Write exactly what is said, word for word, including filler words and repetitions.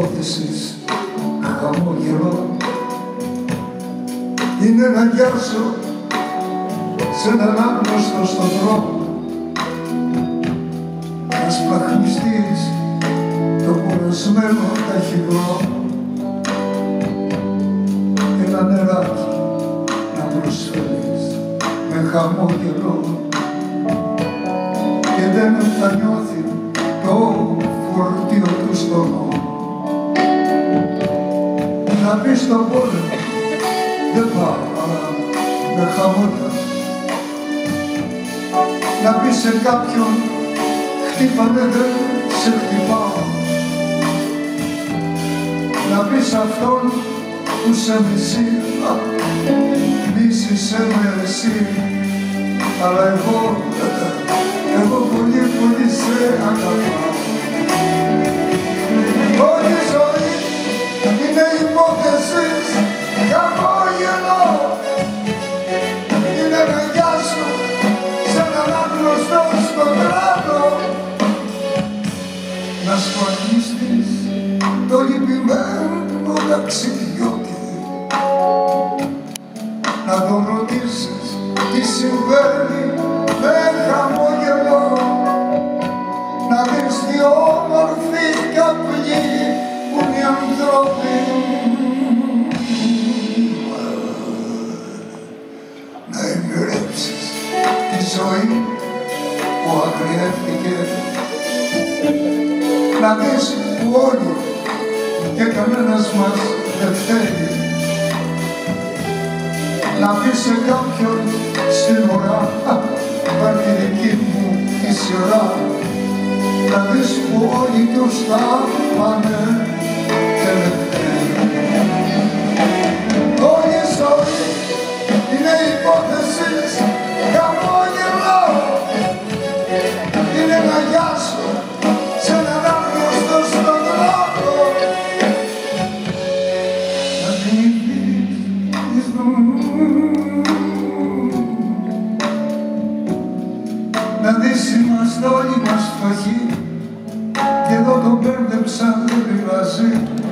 υπόθεσης χαμόγελο είναι να γιάσω σε έναν άγνωστο στον δρόμο, να σπλαχνιστείς το κουρασμένο ταχυδρόμο, ένα νεράκι να προσφέρεις με χαμόγελο και δεν θα νιώθει το φορτίο του στον νόμο. Να πεις στον πόλεμο δεν πάω, αλλά με χαμόγελο. Να πεις σε κάποιον χτύπανε δεν σε χτυπάω. Να πεις αυτόν που σε μισεί, μίσησέ με εσύ, αλλά εγώ, εγώ πολύ πολύ σε αγαπάω. Όλη η ζωή είναι υπόθεσης χαμόγελο, είναι να γιάσω σε έναν άγνωστο στον δρόμο, να σκοτήσεις το λυπημένο ταξιδιώτη, να τον ρωτήσεις τι συμβαίνει με χαμόγελο, να δεις τι όμορφη καπνή που είναι οι ανθρώποι, να εμπειρέψεις τη ζωή που αγριεύτηκε, να δεις που όλοι και κανένας μας δεν φταίει, να πεις σε κάποιον στην ουρά, πάρει δική μου η σειρά, να δεις που όλοι τους θα πάνε και δεν φταίει. Όλη η ζωή είναι υπόθεσης χαμόγελο, είναι να γιάσω σε έναν άγνωστο στον δρόμο, να θυμηθείς να δεις είμαστε όλοι μας φτωχοί και εδώ το μπέρδεψαν δεν πειράζει.